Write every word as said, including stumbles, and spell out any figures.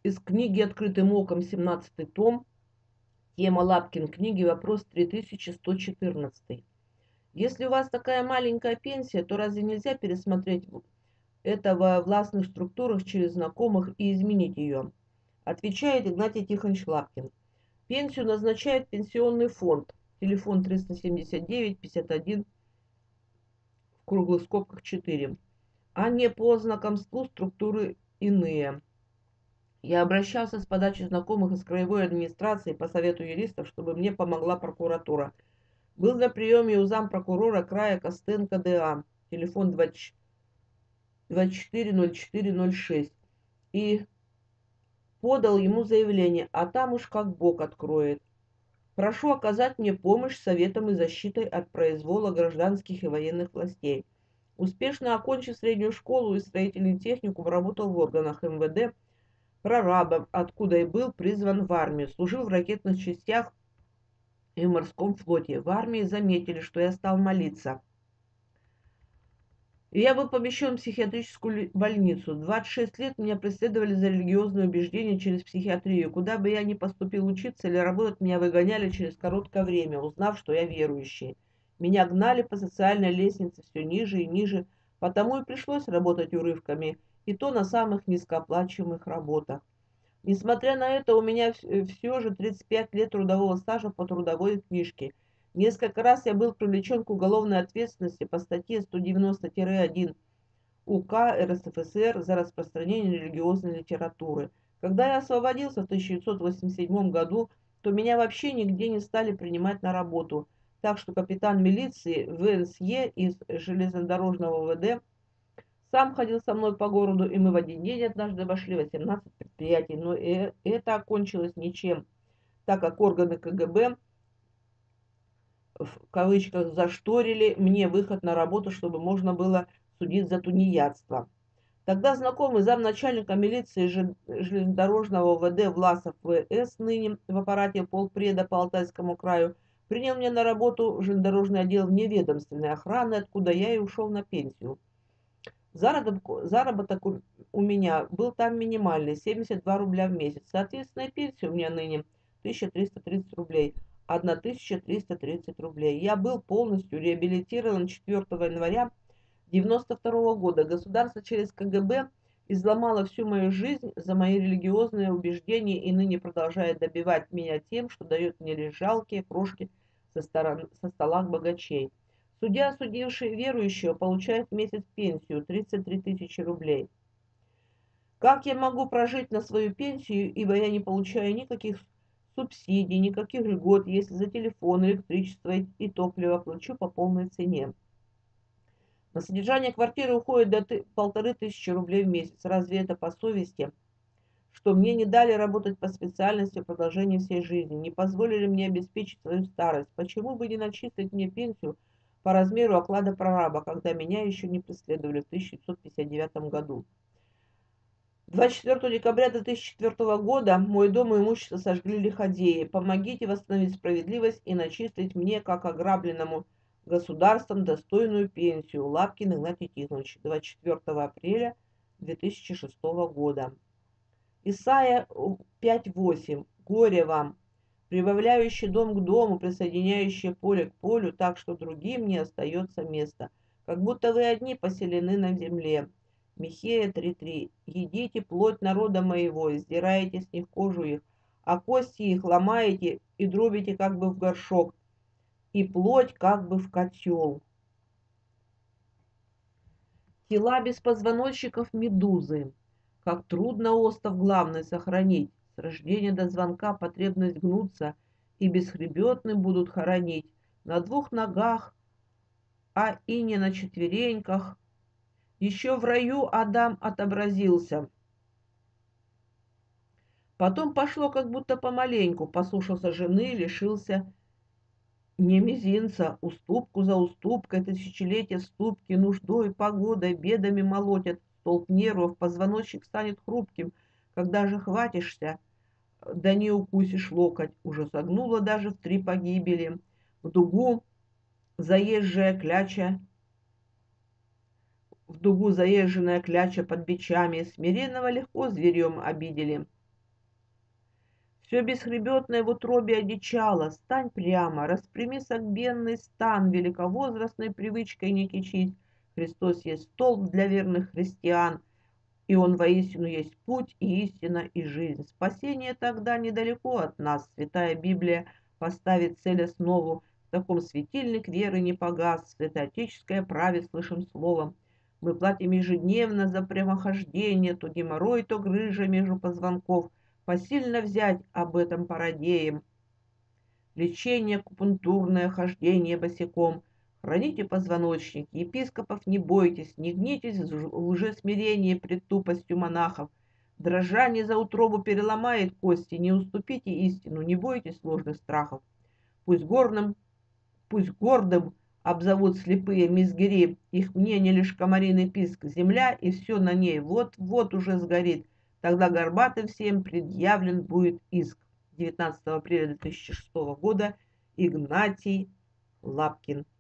Из книги «Открытым оком», семнадцатый том, тема Лапкин книги, вопрос три тысячи сто четырнадцать. Если у вас такая маленькая пенсия, то разве нельзя пересмотреть это во властных структурах через знакомых и изменить ее? Отвечает Игнатий Тихонович Лапкин. Пенсию назначает пенсионный фонд. Телефон триста семьдесят девять пятьдесят один в круглых скобках четыре. А не по знакомству структуры иные. Я обращался с подачи знакомых из краевой администрации по совету юристов, чтобы мне помогла прокуратура. Был на приеме у зампрокурора края Костенко ДА, телефон двадцать четыре ноль четыре ноль шесть, и подал ему заявление, а там уж как Бог откроет. Прошу оказать мне помощь советом и защитой от произвола гражданских и военных властей. Успешно окончив среднюю школу и строительный техникум, работал в органах эм вэ дэ, прорабом, откуда и был призван в армию. Служил в ракетных частях и в морском флоте. В армии заметили, что я стал молиться. И я был помещен в психиатрическую больницу. двадцать шесть лет меня преследовали за религиозные убеждения через психиатрию. Куда бы я ни поступил учиться или работать, меня выгоняли через короткое время, узнав, что я верующий. Меня гнали по социальной лестнице все ниже и ниже, потому и пришлось работать урывками, и то на самых низкооплачиваемых работах. Несмотря на это, у меня все же тридцать пять лет трудового стажа по трудовой книжке. Несколько раз я был привлечен к уголовной ответственности по статье сто девяносто один УК эр эс эф эс эр за распространение религиозной литературы. Когда я освободился в тысяча девятьсот восемьдесят седьмом году, то меня вообще нигде не стали принимать на работу. Так что капитан милиции вэ эн эс е из железнодорожного вэ дэ сам ходил со мной по городу, и мы в один день однажды обошли восемнадцать предприятий, но и это окончилось ничем, так как органы ка гэ бэ в кавычках зашторили мне выход на работу, чтобы можно было судить за тунеядство. Тогда знакомый замначальника милиции железнодорожного вэ дэ Власов вэ эс, ныне в аппарате полпреда по Алтайскому краю, принял меня на работу в железнодорожный отдел вневедомственной охраны, откуда я и ушел на пенсию. Заработок, заработок у, у меня был там минимальный, семьдесят два рубля в месяц. Соответственно, пенсия у меня ныне тысяча триста тридцать рублей, тысяча триста тридцать рублей. Я был полностью реабилитирован четвёртого января девяносто второго года. Государство через ка гэ бэ изломало всю мою жизнь за мои религиозные убеждения и ныне продолжает добивать меня тем, что дает мне лишь жалкие крошки со, сторон, со стола богачей. Судья, осудивший верующего, получает в месяц пенсию тридцать три тысячи рублей. Как я могу прожить на свою пенсию, ибо я не получаю никаких субсидий, никаких льгот, если за телефон, электричество и топливо плачу по полной цене. На содержание квартиры уходит до полторы тысячи рублей в месяц. Разве это по совести? Что мне не дали работать по специальности в продолжении всей жизни, не позволили мне обеспечить свою старость? Почему бы не начислить мне пенсию по размеру оклада прораба, когда меня еще не преследовали в тысяча девятьсот пятьдесят девятом году? двадцать четвёртого декабря две тысячи четвёртого года мой дом и имущество сожгли лиходеи. Помогите восстановить справедливость и начислить мне, как ограбленному государством, достойную пенсию. Лапкин Игнатий Тихонович. двадцать четвёртого апреля две тысячи шестого года. Исайя пять восемь. Горе вам, прибавляющий дом к дому, присоединяющий поле к полю, так что другим не остается места, как будто вы одни поселены на земле. Михея три три. Едите плоть народа моего, издираете с них кожу их, а кости их ломаете и дробите как бы в горшок, и плоть как бы в котел. Тела без позвоночников медузы. Как трудно остов главный сохранить. С рождения до звонка потребность гнуться, и бесхребетным будут хоронить. На двух ногах, а и не на четвереньках. Еще в раю Адам отобразился. Потом пошло как будто помаленьку. Послушался жены, лишился не мизинца. Уступку за уступкой, тысячелетия ступки, нуждой, погодой, бедами молотят. Столб нервов, позвоночник станет хрупким. Когда же хватишься, да не укусишь локоть. Уже согнула даже в три погибели. В дугу заезжая кляча, в дугу заезженная кляча под бичами. Смиренного легко зверем обидели. Все бесхребетное в утробе одичало, стань прямо, распрями согбенный стан, великовозрастной привычкой не кичись. Христос есть столб для верных христиан, и Он воистину есть путь и истина и жизнь. Спасение тогда недалеко от нас. Святая Библия поставит цель основу. В таком светильник веры не погас. Святоотеческое праве слышим словом. Мы платим ежедневно за прямохождение, то геморрой, то грыжа между позвонков. Посильно взять об этом пародеем. Лечение, акупунктурное хождение босиком. Храните позвоночник, епископов не бойтесь, не гнитесь в лжесмирении пред тупостью монахов. Дрожа не за утробу переломает кости, не уступите истину, не бойтесь ложных страхов. Пусть горным, пусть гордым обзовут слепые мизгири, их мнение лишь комариный писк, земля и все на ней вот-вот уже сгорит, тогда горбатым всем предъявлен будет иск. девятнадцатого апреля две тысячи шестого года, Игнатий Лапкин.